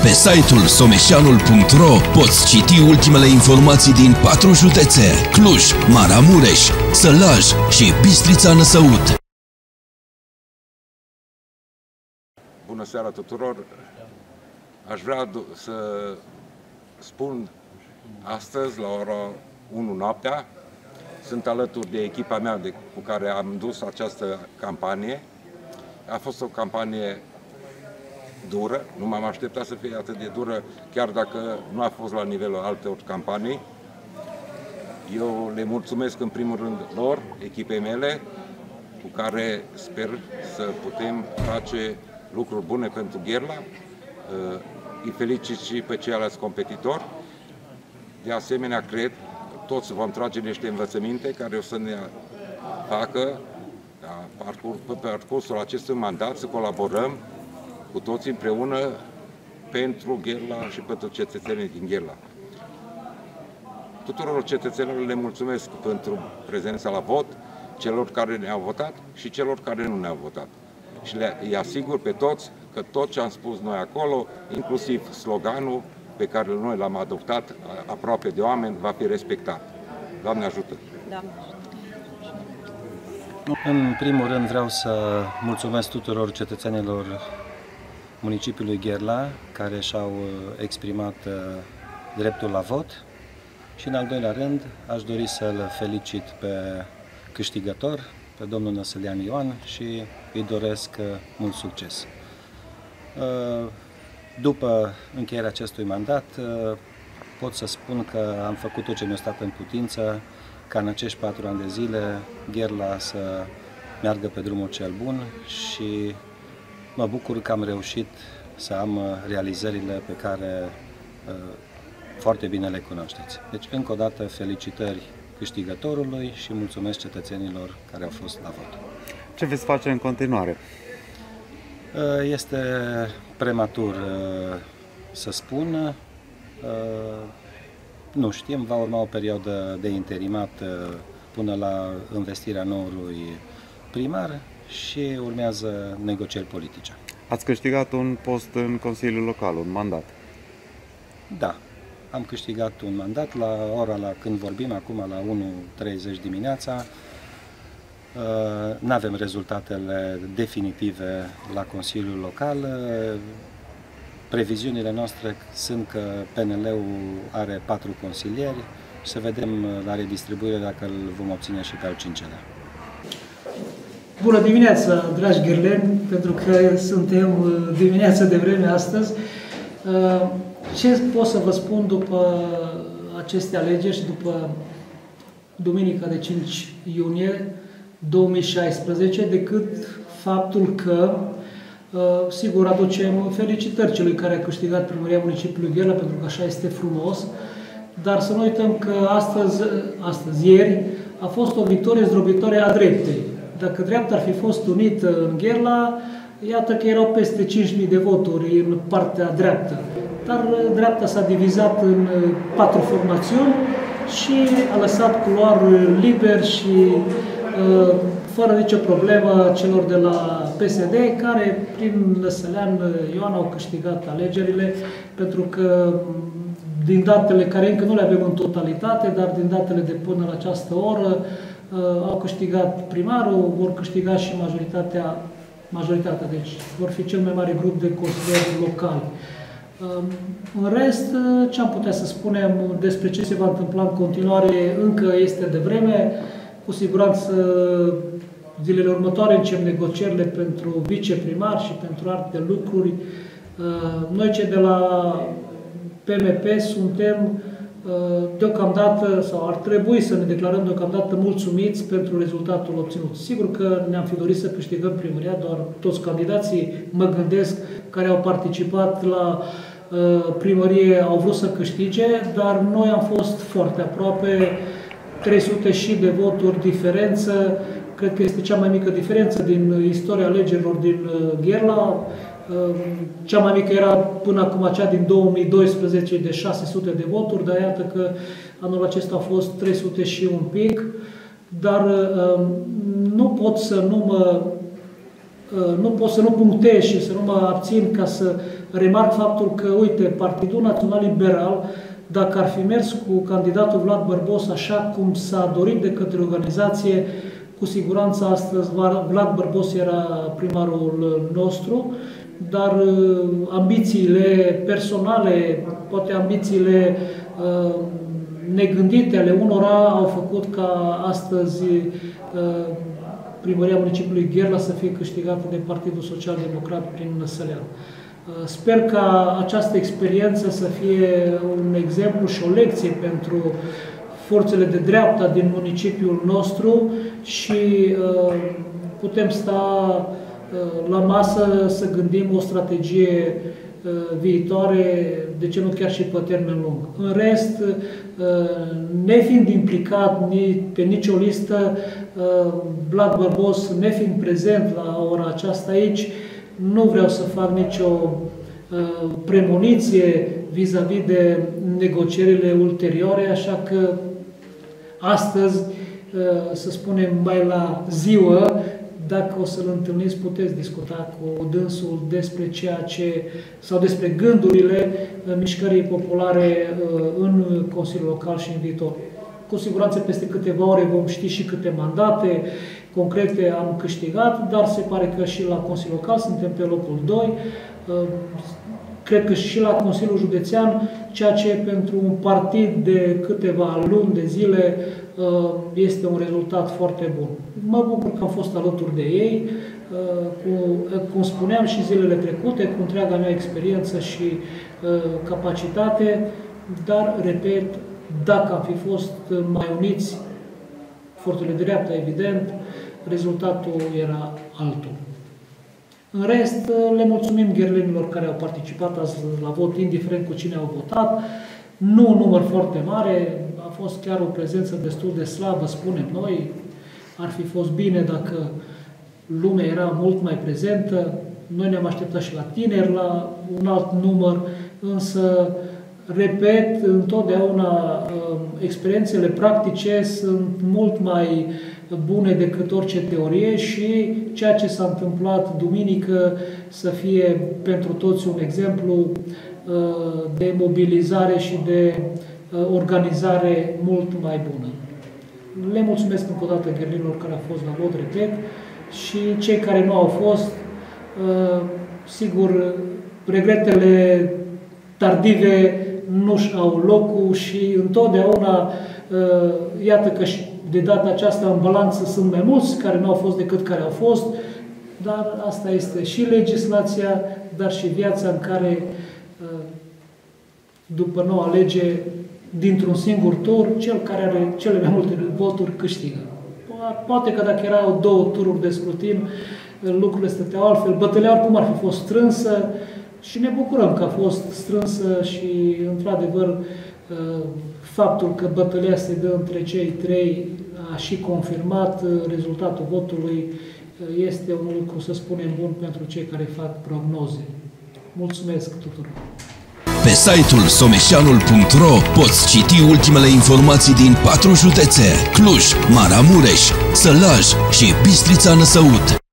Pe site-ul someșanul.ro poți citi ultimele informații din 4 județe: Cluj, Maramureș, Sălaj și Bistrița Năsăud. Bună seara tuturor! Aș vrea să spun astăzi, la ora 1 noaptea, sunt alături de echipa mea cu care am dus această campanie. A fost o campanie dură, nu m-am așteptat să fie atât de dură, chiar dacă nu a fost la nivelul altor campanii. Eu le mulțumesc în primul rând lor, echipei mele, cu care sper să putem face lucruri bune pentru Gherla. Îi felicit și pe ceilalți competitori. De asemenea, cred, toți vom trage niște învățăminte care o să ne facă, pe parcursul acestui mandat, să colaborăm cu toți împreună pentru Gherla și pentru cetățenii din Gherla. Tuturor cetățenilor le mulțumesc pentru prezența la vot, celor care ne-au votat și celor care nu ne-au votat. Și îi asigur pe toți că tot ce am spus noi acolo, inclusiv sloganul pe care noi l-am adoptat aproape de oameni, va fi respectat. Doamne ajută! Da. În primul rând vreau să mulțumesc tuturor cetățenilor municipiului Gherla care și-au exprimat dreptul la vot și în al doilea rând aș dori să-l felicit pe câștigător, pe domnul Năsălean Ioan, și îi doresc mult succes. După încheierea acestui mandat pot să spun că am făcut tot ce mi-a stat în putință ca în acești 4 ani de zile Gherla să meargă pe drumul cel bun și mă bucur că am reușit să am realizările pe care foarte bine le cunoașteți. Deci, încă o dată, felicitări câștigătorului și mulțumesc cetățenilor care au fost la vot. Ce veți face în continuare? Este prematur să spun. Nu știm, va urma o perioadă de interimat până la învestirea noului primar și urmează negocieri politice. Ați câștigat un post în Consiliul Local, un mandat. Da, am câștigat un mandat la ora când vorbim, acum la 1:30 dimineața. Nu avem rezultatele definitive la Consiliul Local. Previziunile noastre sunt că PNL-ul are 4 consilieri și să vedem la redistribuire dacă îl vom obține și pe al 5-lea. Bună dimineața, dragi gherleni, pentru că suntem dimineața de vreme astăzi. Ce pot să vă spun după aceste alegeri și după duminica de 5 iunie 2016, decât faptul că, sigur, aducem felicitări celui care a câștigat primăria municipiului Gherla, pentru că așa este frumos, dar să nu uităm că ieri, a fost o victorie zdrobitoare a dreptei. Dacă dreapta ar fi fost unită în Gherla, iată că erau peste 5.000 de voturi în partea dreaptă. Dar dreapta s-a divizat în 4 formațiuni și a lăsat culoar liber și fără nicio problemă celor de la PSD, care prin Năsălean Ioan au câștigat alegerile, pentru că din datele care încă nu le avem în totalitate, dar din datele de până la această oră, au câștigat primarul, vor câștiga și majoritatea, deci vor fi cel mai mare grup de consilieri locali. În rest, ce am putea să spunem despre ce se va întâmpla în continuare, încă este devreme. Cu siguranță zilele următoare încep negocierile pentru viceprimar și pentru alte lucruri. Noi cei de la PMP suntem deocamdată, sau ar trebui să ne declarăm deocamdată mulțumiți pentru rezultatul obținut. Sigur că ne-am fi dorit să câștigăm primăria, doar toți candidații, mă gândesc, care au participat la primărie au vrut să câștige, dar noi am fost foarte aproape, 300 și de voturi diferență, cred că este cea mai mică diferență din istoria alegerilor din Gherla. Cea mai mică era până acum cea din 2012 de 600 de voturi, dar iată că anul acesta au fost 300 și un pic, dar nu pot să nu mă nu pot să nu punctez și să nu mă abțin ca să remarc faptul că, uite, Partidul Național Liberal, dacă ar fi mers cu candidatul Vlad Bărbos așa cum s-a dorit de către organizație, cu siguranță astăzi Vlad Bărbos era primarul nostru, dar ambițiile personale, poate ambițiile negândite ale unora au făcut ca astăzi primăria municipiului Gherla să fie câștigată de Partidul Social Democrat prin Năsălean. Sper ca această experiență să fie un exemplu și o lecție pentru forțele de dreapta din municipiul nostru și putem sta la masă să gândim o strategie viitoare, de ce nu chiar și pe termen lung. În rest, nefiind implicat pe nicio listă, Vlad Bărbos, nefiind prezent la ora aceasta aici, nu vreau să fac nicio premoniție vis-a-vis de negocierile ulterioare, așa că astăzi, să spunem, mai la ziua, dacă o să-l întâlniți, puteți discuta cu dânsul despre ceea ce, sau despre gândurile mișcării populare în Consiliul Local și în viitor. Cu siguranță peste câteva ore vom ști și câte mandate concrete am câștigat, dar se pare că și la Consiliul Local suntem pe locul 2. Cred că și la Consiliul Județean, ceea ce pentru un partid de câteva luni de zile este un rezultat foarte bun. Mă bucur că am fost alături de ei, cum spuneam și zilele trecute, cu întreaga mea experiență și capacitate, dar, repet, dacă am fi fost mai uniți, forțele de dreapta, evident, rezultatul era altul. În rest, le mulțumim gherlenilor care au participat azi la vot, indiferent cu cine au votat. Nu un număr foarte mare, a fost chiar o prezență destul de slabă, spunem noi. Ar fi fost bine dacă lumea era mult mai prezentă. Noi ne-am așteptat și la tineri, la un alt număr, însă, repet, întotdeauna experiențele practice sunt mult mai bune decât orice teorie și ceea ce s-a întâmplat duminică să fie pentru toți un exemplu de mobilizare și de organizare mult mai bună. Le mulțumesc încă o dată gherlinilor care au fost la vot, repet, și cei care nu au fost, sigur, regretele tardive nu-și au locul și întotdeauna, iată că și de data aceasta în balanță sunt mai mulți care nu au fost decât care au fost, dar asta este și legislația, dar și viața în care, după noua lege, dintr-un singur tur, cel care are cele mai multe voturi câștigă. Poate că dacă erau 2 tururi de scrutin, lucrurile stăteau altfel. Bătălia oricum ar fi fost strânsă și ne bucurăm că a fost strânsă și, într-adevăr, faptul că bătălia se dă între cei 3 a și confirmat rezultatul votului. Este un lucru, să spunem, bun pentru cei care fac prognoze. Mulțumesc tuturor! Pe site-ul someșanul.ro poți citi ultimele informații din 4 județe: Cluj, Maramureș, Sălaj și Bistrița Năsăud.